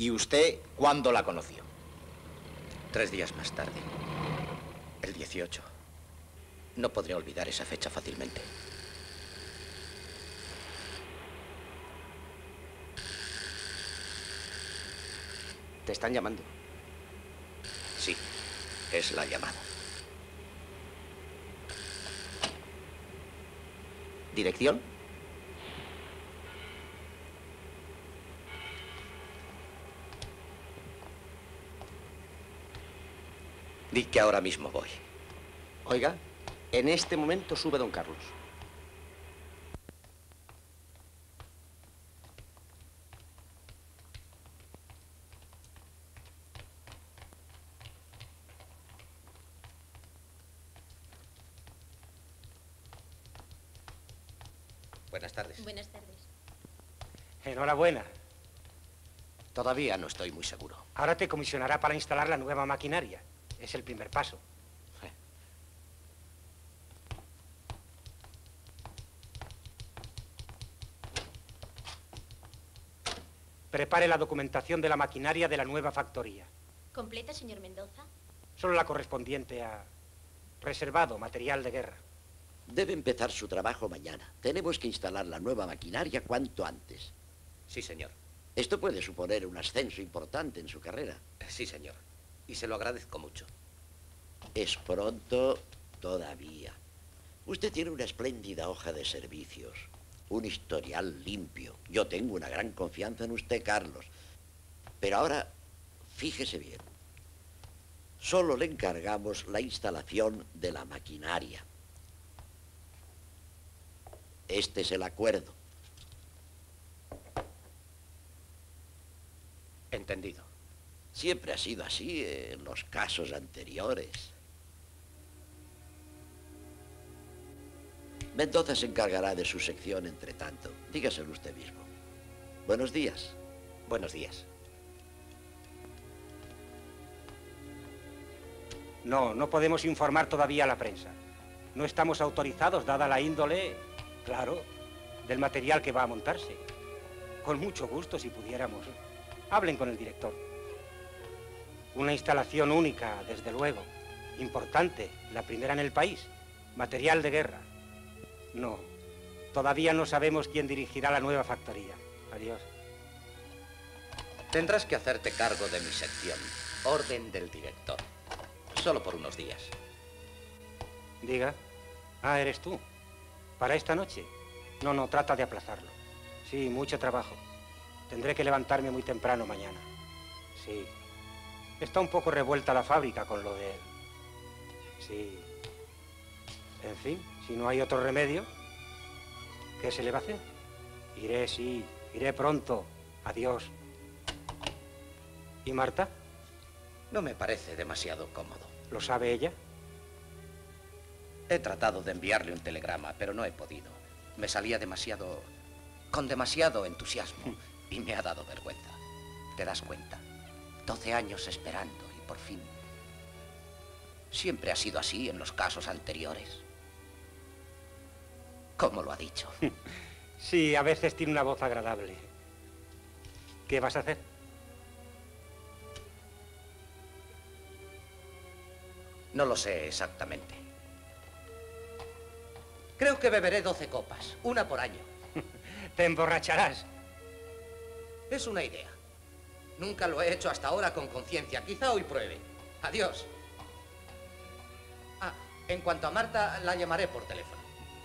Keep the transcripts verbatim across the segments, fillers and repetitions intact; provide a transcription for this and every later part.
¿Y usted cuándo la conoció? Tres días más tarde. El dieciocho. No podré olvidar esa fecha fácilmente. Te están llamando. Sí, es la llamada. ¿Dirección? Di que ahora mismo voy. Oiga, en este momento sube don Carlos. Buenas tardes. Buenas tardes. Enhorabuena. Todavía no estoy muy seguro. Ahora te comisionará para instalar la nueva maquinaria. Es el primer paso. Eh. Prepare la documentación de la maquinaria de la nueva factoría. ¿Completa, señor Mendoza? Solo la correspondiente a reservado material de guerra. Debe empezar su trabajo mañana. Tenemos que instalar la nueva maquinaria cuanto antes. Sí, señor. Esto puede suponer un ascenso importante en su carrera. Sí, señor. Y se lo agradezco mucho. Es pronto todavía. Usted tiene una espléndida hoja de servicios, un historial limpio. Yo tengo una gran confianza en usted, Carlos. Pero ahora, fíjese bien. Solo le encargamos la instalación de la maquinaria. Este es el acuerdo. Entendido. Siempre ha sido así en los casos anteriores. Mendoza se encargará de su sección entre tanto. Dígaselo usted mismo. Buenos días. Buenos días. No, no podemos informar todavía a la prensa. No estamos autorizados, dada la índole, claro, del material que va a montarse. Con mucho gusto, si pudiéramos. Hablen con el director. Una instalación única, desde luego. Importante, la primera en el país. Material de guerra. No, todavía no sabemos quién dirigirá la nueva factoría. Adiós. Tendrás que hacerte cargo de mi sección. Orden del director. Solo por unos días. Diga. Ah, eres tú. ¿Para esta noche? No, no, trata de aplazarlo. Sí, mucho trabajo. Tendré que levantarme muy temprano mañana. Sí. Está un poco revuelta la fábrica con lo de él. Sí. En fin, si no hay otro remedio, ¿qué se le va a hacer? Iré, sí, iré pronto. Adiós. ¿Y Marta? No me parece demasiado cómodo. ¿Lo sabe ella? He tratado de enviarle un telegrama, pero no he podido. Me salía demasiado... con demasiado entusiasmo y me ha dado vergüenza. ¿Te das cuenta? Doce años esperando y por fin... Siempre ha sido así en los casos anteriores. ¿Cómo lo ha dicho? Sí, a veces tiene una voz agradable. ¿Qué vas a hacer? No lo sé exactamente. Creo que beberé doce copas, una por año. Te emborracharás. Es una idea. Nunca lo he hecho hasta ahora con conciencia. Quizá hoy pruebe. Adiós. Ah, en cuanto a Marta, la llamaré por teléfono.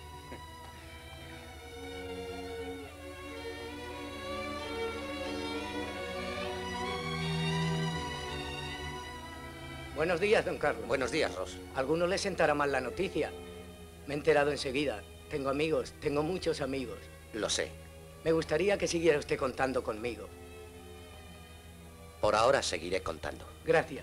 Buenos días, don Carlos. Buenos días, Ross. A alguno le sentará mal la noticia. Me he enterado enseguida. Tengo amigos, tengo muchos amigos. Lo sé. Me gustaría que siguiera usted contando conmigo. Por ahora seguiré contando. Gracias.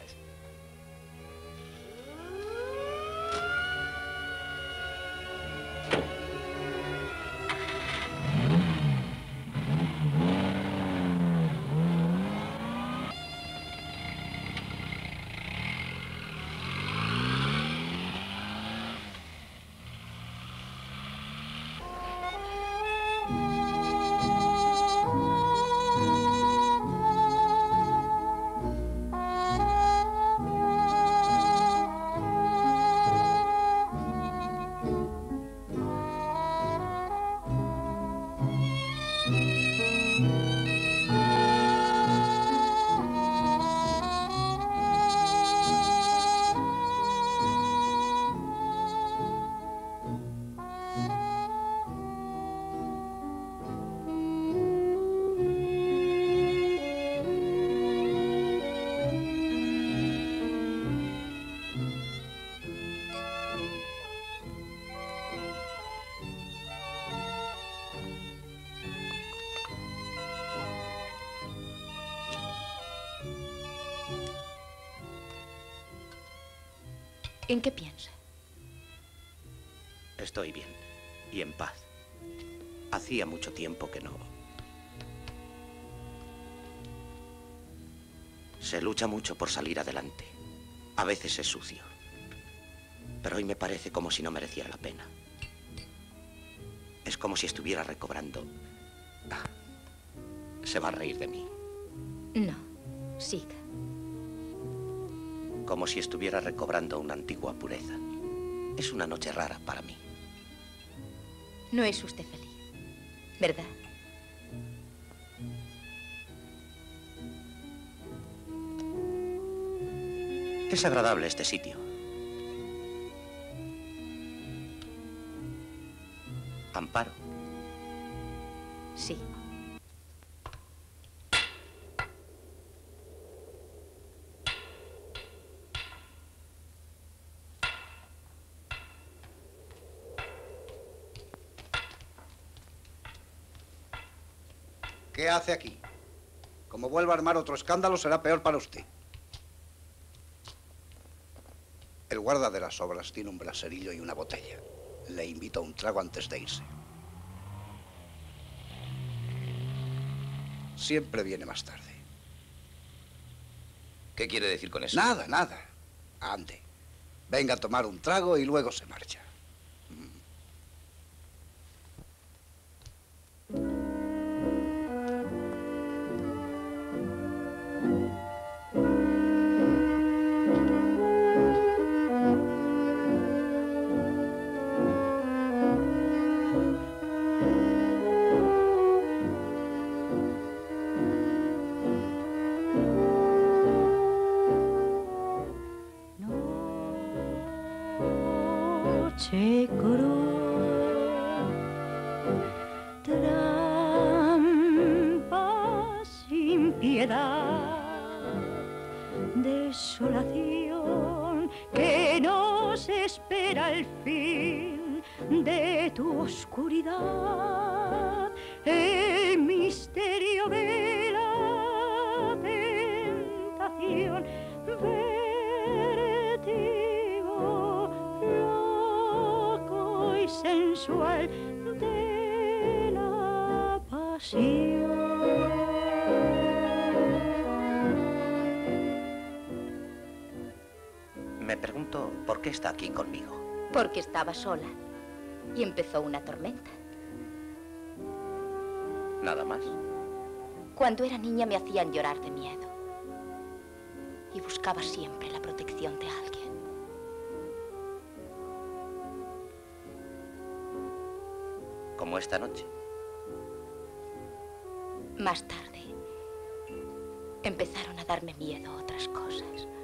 ¿En qué piensa? Estoy bien y en paz. Hacía mucho tiempo que no. Se lucha mucho por salir adelante. A veces es sucio. Pero hoy me parece como si no mereciera la pena. Es como si estuviera recobrando. Ah, se va a reír de mí. No, siga. Como si estuviera recobrando una antigua pureza. Es una noche rara para mí. No es usted feliz, ¿verdad? Es agradable este sitio. Amparo. Sí. ¿Qué hace aquí? Como vuelva a armar otro escándalo, será peor para usted. El guarda de las obras tiene un braserillo y una botella. Le invito a un trago antes de irse. Siempre viene más tarde. ¿Qué quiere decir con eso? Nada, nada. Ande. Venga a tomar un trago y luego se marcha. Noche cruel, trampa sin piedad, desolación que nos espera el fin de tu oscuridad, el misterio de la tentación, vértigo loco y sensual de la pasión. Me pregunto por qué está aquí conmigo. Porque estaba sola y empezó una tormenta. Nada más. Cuando era niña me hacían llorar de miedo y buscaba siempre la protección de alguien. Como esta noche. Más tarde empezaron a darme miedo otras cosas.